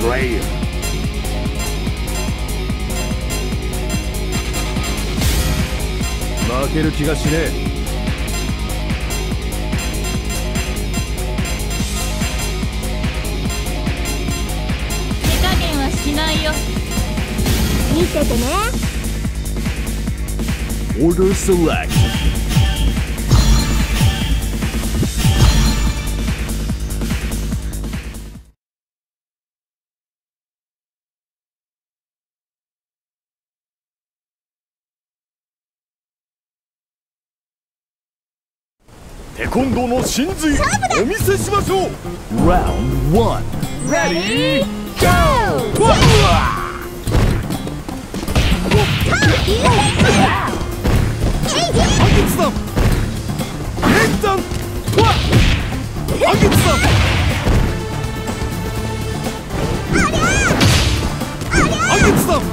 player. 負ける気がしねえ。 手加減はしないよ。見ててね。 Order select. Taekwondo の真髄お見せしましょう。Round 1 Ready Go! アゲツさんレイさんアゲツさんアゲツさん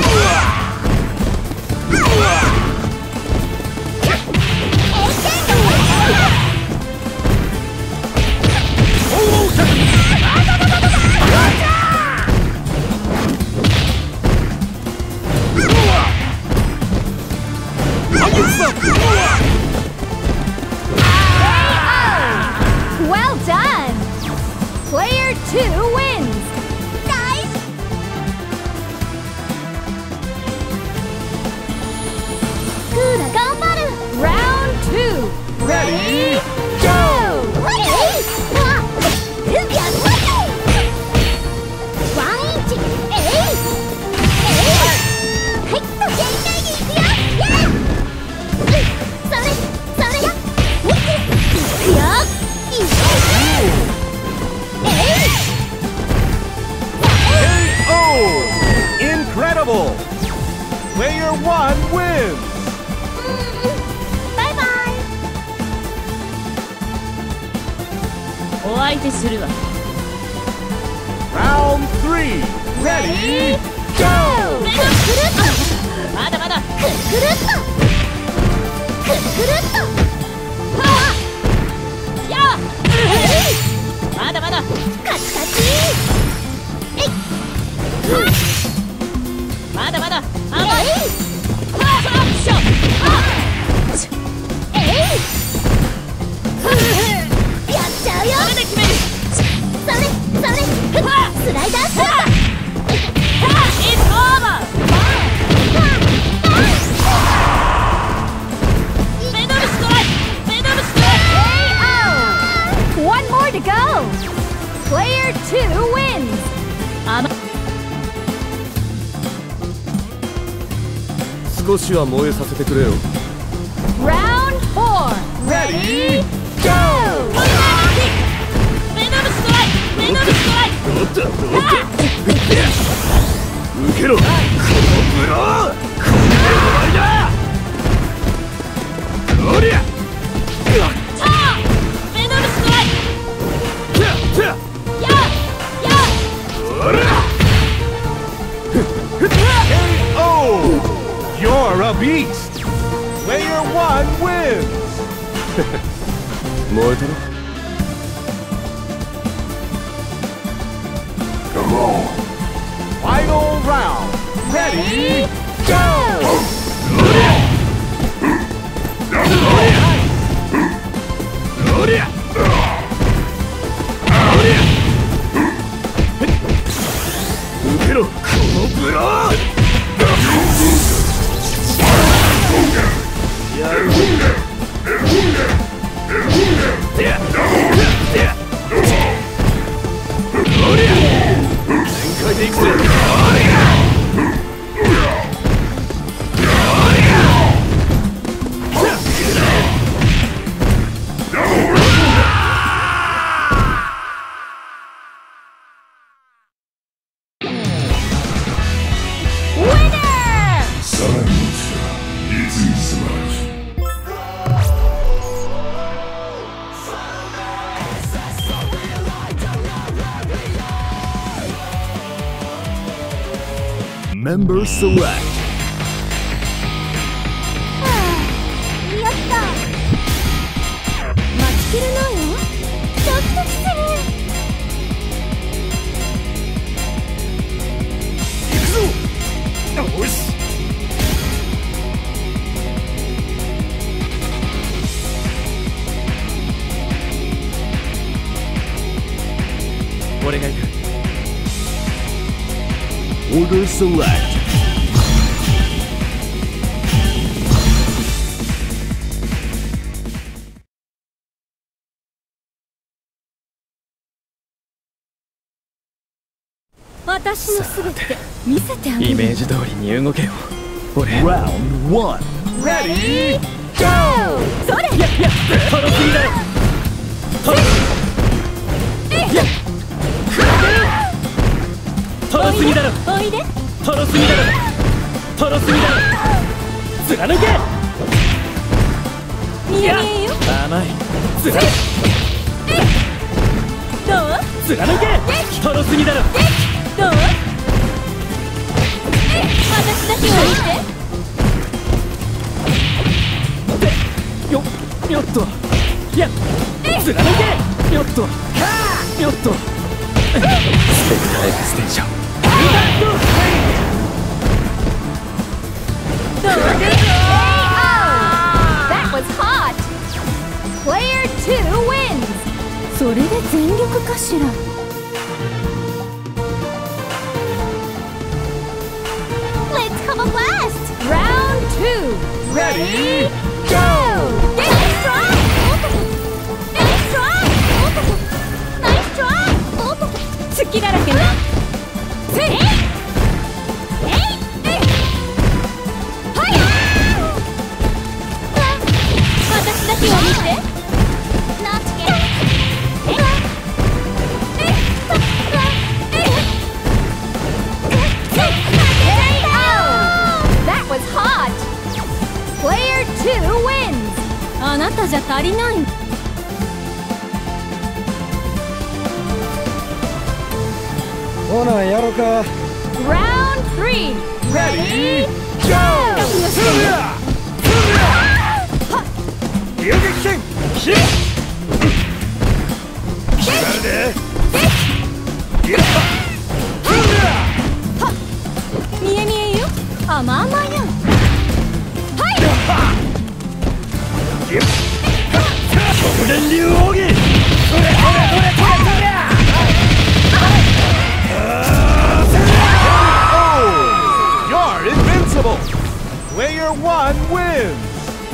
Well done! Player 2 wins! Guys! Good, ganbaru! Round 2! Ready? Go! Incredible! Player 1 wins! Bye bye! お相手するわ。 Round 3 Ready Go! まだまだくるっとくるっとはあやあまだまだカチカチえいまだまだ甘いはあしょえいやっちゃうよそれで決めるそれスライダースライダーIt's over! Middle strike! Middle strike! KO! One more to go! Player 2 wins! 少しは燃えさせてくれよ。 Round 4! Ready? Go! Middle strike! Middle strike! 受けろこのブローこれで終わりだおりゃミドルストライクやおりゃ KO! You're a beast! Player 1 wins! 燃えたろCome on! Final round! Ready? Go! Member select. やった待ちきれないわドキドキする Order select. 私のすべて見せてあげる。 イメージ通りに動けよ俺。 Round 1. Ready, go! それ。 いやトロすぎだろ。トロすぎだろ。 おいで。 トロすぎだろ。トロすぎだろ。貫け。 見え見えよ。 甘い。貫どう？ け。トロすぎだろ。 どう？私だけを見て。 よっと。いや貫け。よっと。よっと。スペクターエクステンション。 どう？That was hot! Player 2 wins! それで全力かしら。Let's have a blast! Round 2! Ready, go! Get strong! Get strong! Nice try! 隙だらけね。私だけを見て。That was hot! Player 2 wins! あなたじゃ足りない。 ほなやろか。 Round 3! Ready, go! 遊撃戦ヒッなんで見え見えよ。甘々よ。 極限流奥義 You're invincible! Player 1 wins!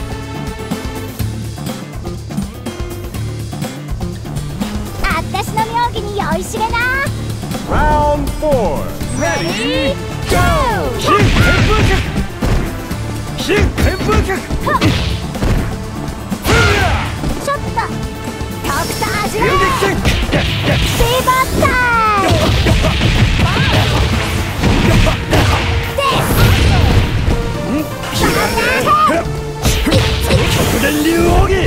私の妙義に酔いしれな。 Round 4. Ready, go! 新旋風脚新旋風脚ちょっとドクタージュ遊撃戦シバタイ極限流奥義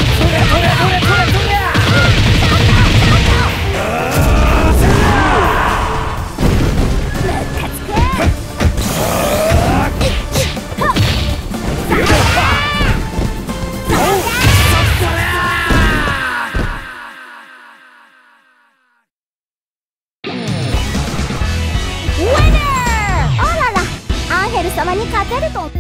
様に勝てると。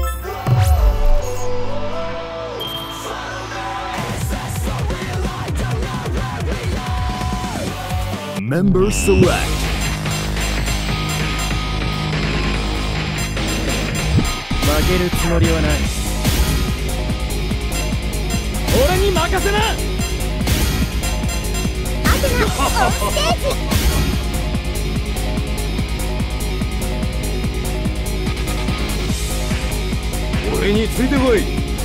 Member select. 負けるつもりはない。俺に任せな。 アテナオンステージ。 俺についてこい。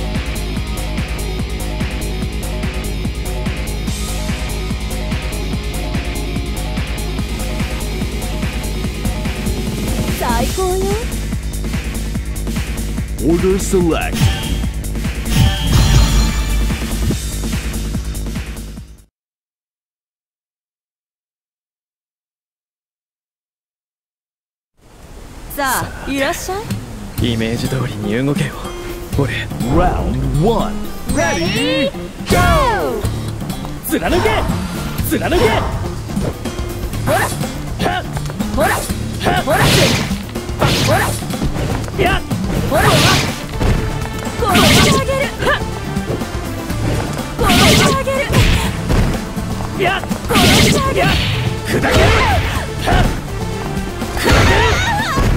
最高よ。 Order select. さあ、いらっしゃい。 イメージ通りに動けよ俺。 Round 1. Ready, go! 貫け貫け。 ほらほらほらほらいやほら殺してあげる。殺してあげる。 いや殺してあげる。 砕ける砕ける。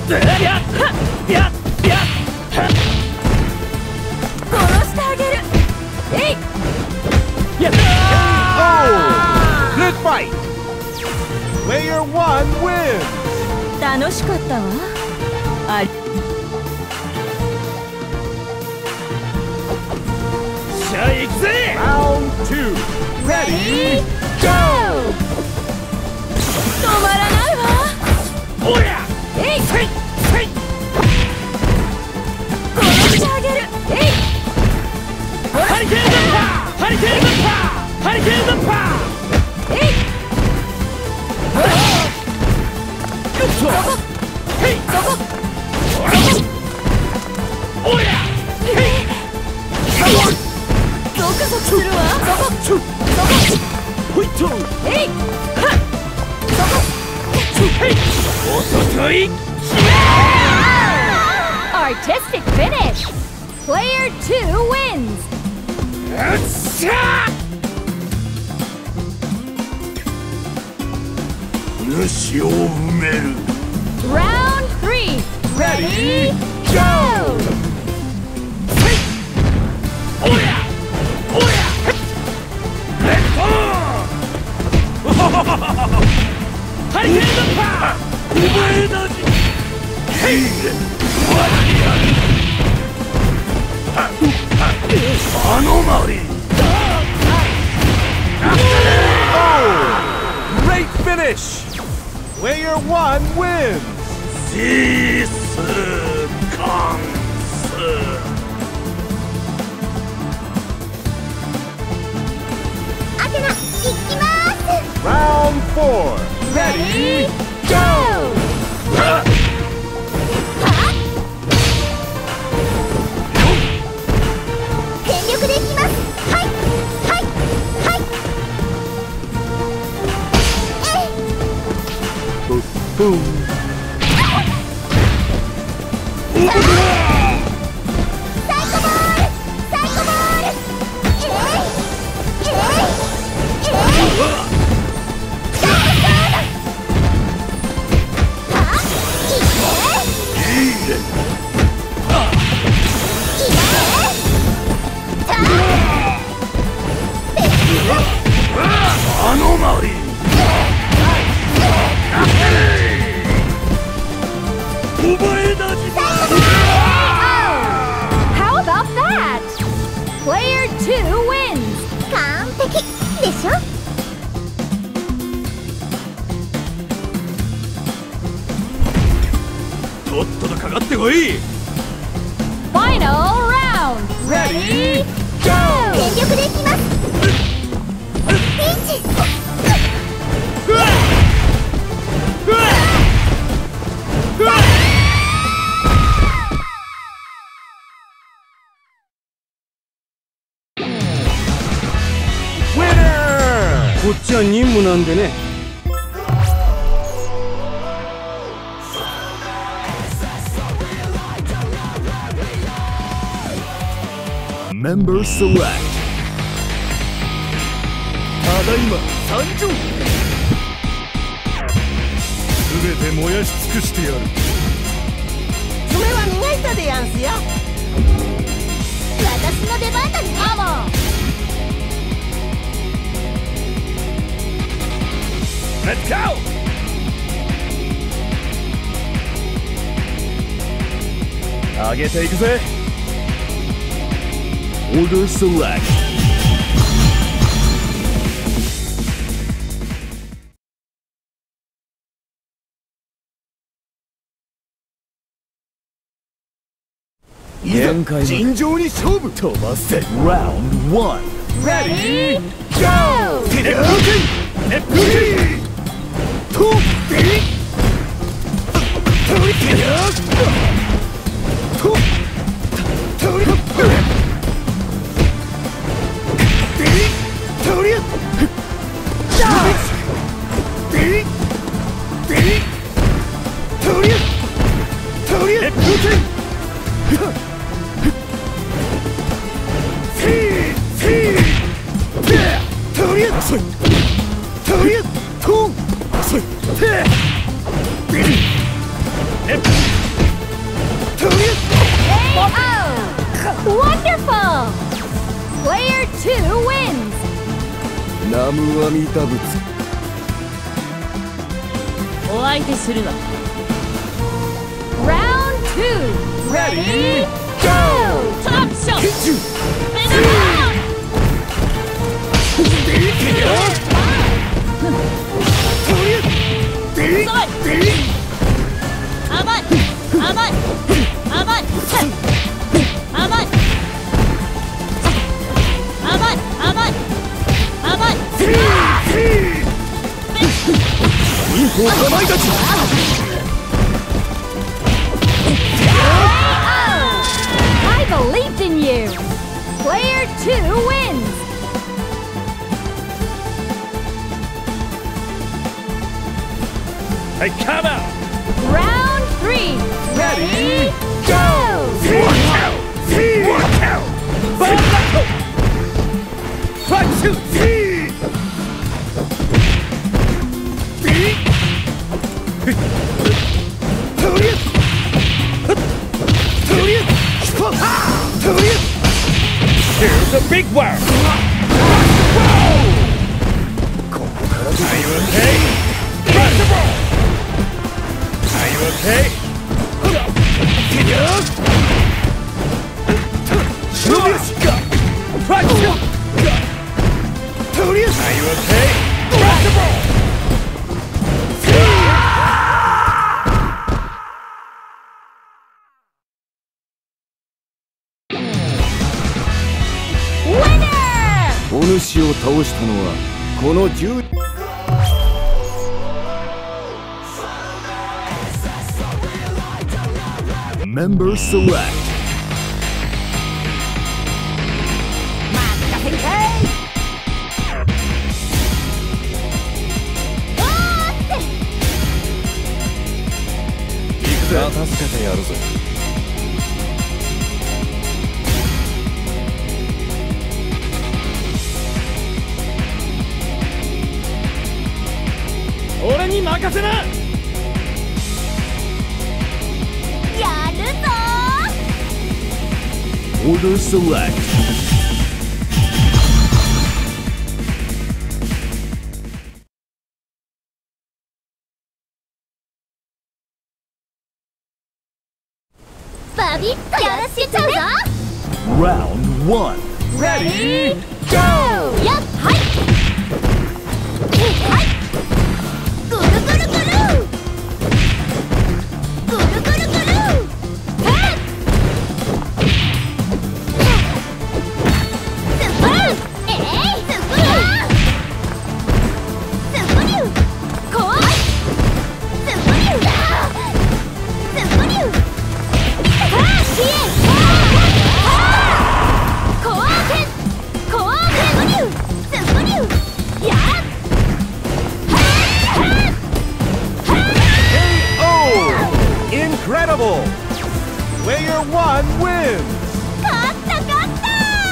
殺してあげる。えい。 Oh! Good fight! Player 1 wins! 楽しかったわ。 じゃあ行くぜ。 Round 2! Ready! Go! 止まらないわ。 おや。 えい。 せいせい。 殺してあげる。えい。 ハリケーンドッパー。ハリケーンドッパー。ハリケーンドッパー。 えい。 よっと。へい。 そこ。 おや。へい。 ゾクゾクするわ。そこ。 ほいっと。 えい。 へい。おととい。 Artistic finish. Player 2 wins. よっしゃ。 主を埋める。 Round 3. Ready? Go! おや。おや。レッド。ハリケーンドッパー。お前のじ。へい。アノマリー。 Oh! Great finish! Player 1 wins! シースカンス。 アテナ、行きます。 Round 4! Ready? Go! 全力でいきます。はい、はい、はい。 Boom! サイコボール、サイコボール。 アノマリー。お前たち。 How about that? Player 2 wins. 完璧でしょ。 とっととかかってこい。 Final round. Ready? Go! 全力でいきます。ピンチ。 こっちは任務なんでね。 Member select. ただいま参上。すべて燃やし尽くしてやる。 爪は磨いたでやんすよ。 私の出番だね。アモン。 Let's go! 上げていくぜ。Order select. Iza, 尋常に勝負。飛ばせ。Round 1. Ready? Go! テレポーテン。レップキー。とビリ。トリケヤ。とトリ。ビリ。トリ。ビリ。ビリ。トリ。トリ。レップキー。遅い。とりあえずと遅い。ビリ。 Player 2 wins! ナムアミダ仏。 お相手するわ。Round 2 Ready Go! Top shot! Spin around! 甘い甘い甘い甘い甘い甘い甘いインコかまいたち。 I believed in you! Player 2 wins! Hey, come out! Round 3 Ready Go! Watch out! Watch out! One, two, three! Here's a big one! Are you okay? Are you okay? Are you okay? Winner! お主を倒したのはこの10。Member select. 行くぜ。助けてやるぜ。 俺に任せな。 やるぞ Order select. バビッとやらせちゃうぞ Round 1. Ready Go! やっはいはいぐるぐるぐるぐるぐるぐるへっスプーンスプーンスプリューこうスプリュースプリュー消えコアケンコアケンスプリュースプリューやっ KO! Incredible! Player 1 wins! 勝った勝った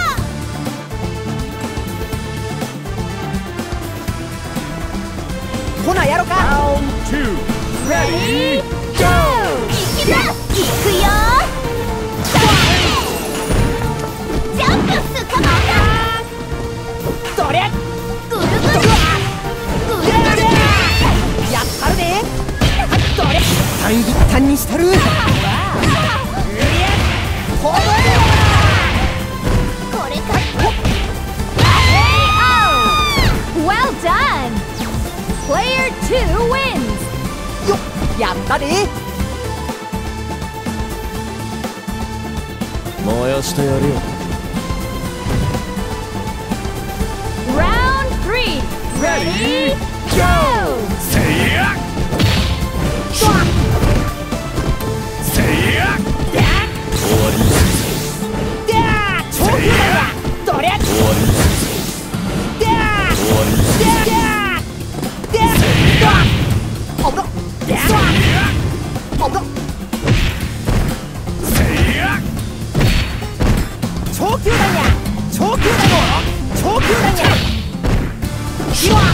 ほなやろか。 Round 2. Ready? Go! いくよジャンプスカマどれぐるぐるぐるぐるやったるで。どれ単一単にしたる。 これかKO! Well done! Player 2 wins! よっやったで。 燃やしてやるよ。 Round 3 Ready Go! せいやせいや終わりにするぜ。 でー超級だわ。どれ終わりにするぜ。 でー終わりにするぜ。 でーおぶろでーおぶろせいや超級だにゃ超級だよ超級だにゃひわ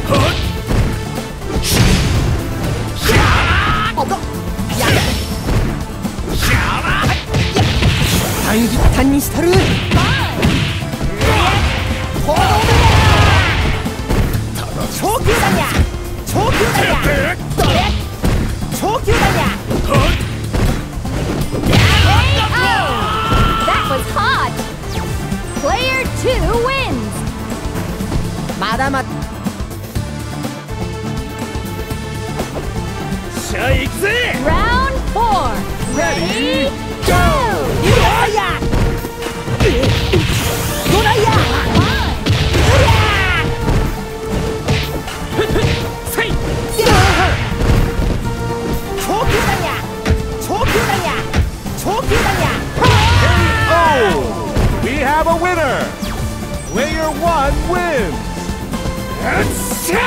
おぶろやる単一単にしたる。 だまだしゃあ行くぜ。 Round 4 Ready Go ドライヤーせい。 超級弾や超級弾や超級弾や Oh! We have a winner! Player 1 wins! よっしゃ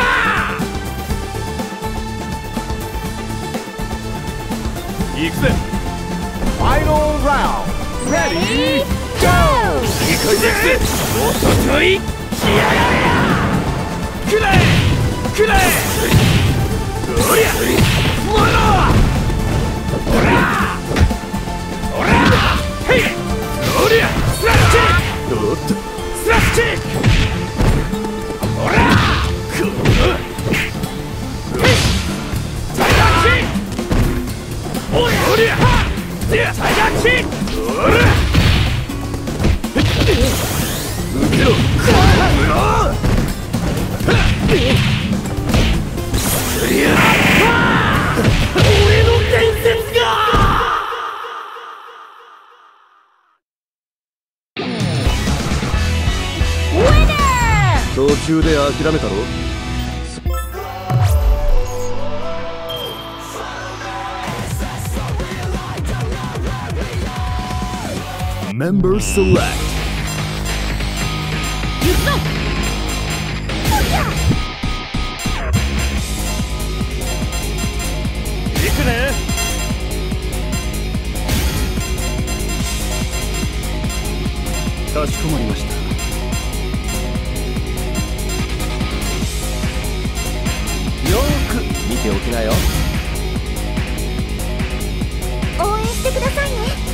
行くぜ Final round! Ready! Go ー。いくぜ。おととい。来やがれ。くらえ。くらえ。おりゃ。もの。おら。おら。へい。おりゃ。スラッシュ。 おっとスラッシュ。おら。くる。へい。タイガーキック。おりゃ。タイガーキック。おら。 受けろ俺の伝説が。 途中で諦めたろ Member select 行くぞ行くね。 かしこまりました。よーく見ておきなよ。 応援してくださいね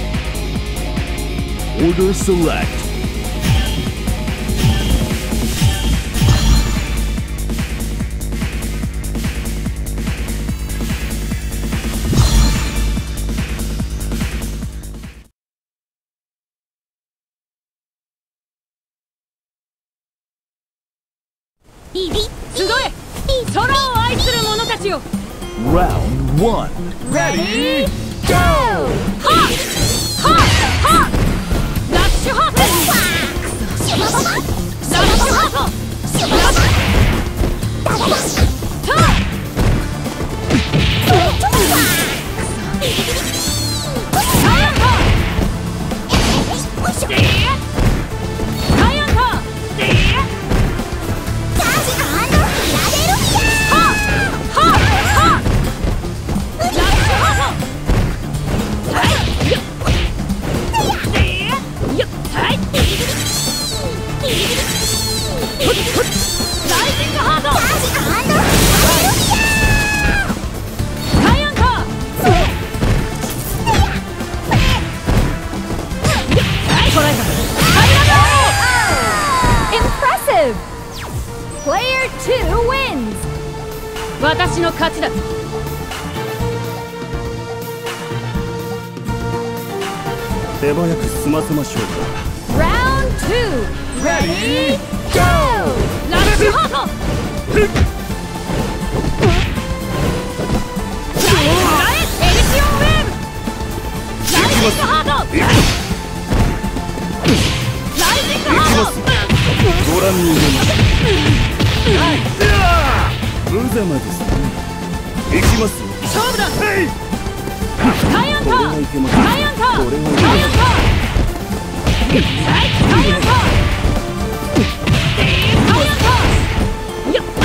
Order select 集え空を愛する者たちよ Round 1 Ready Go はっはっはっラッシュハートラッシュハートラッシュターサイアンカーサイアンカーPlayer 2 wins! 私の勝ちだ手早く済ませましょうか。 Round 2 Ready Go! ラッシュハートエリシオンウェーブライジングハートライジングハートご覧に入れます。無様ですね。行きますよ。 勝負だはい。 タイアンカータイアンカータイアンカータイアンカータイアンカーやっ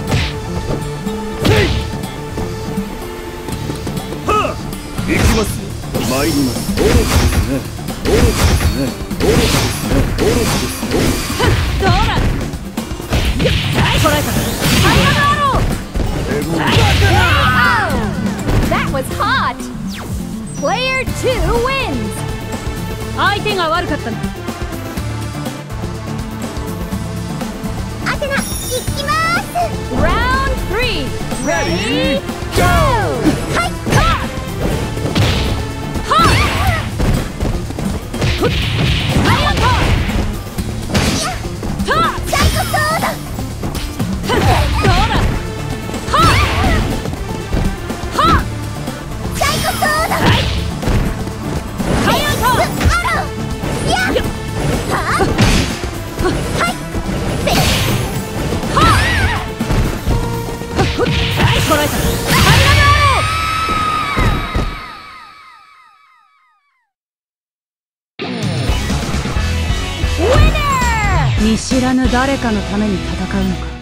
はあ、行きますよ。参ります。愚かですね。愚かですね。愚かですね。愚かですよ。 どうだ捉えたタイヤのアロー That was hot! Player 2 wins! 相手が悪かったなアテナ、行きまーす Round 3 Ready Go! はいカーはっタイヤンカーターサイコソード見知らぬ誰かのために戦うのか。